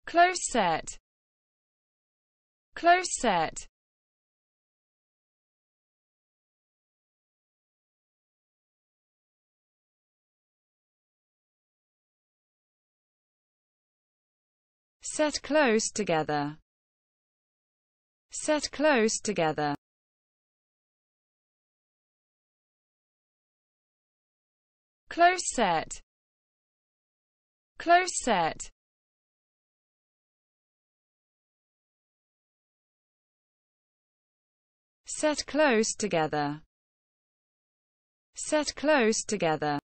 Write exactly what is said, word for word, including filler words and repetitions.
close set, close set, set close together, set close together, close set, close set, set close together, set close together.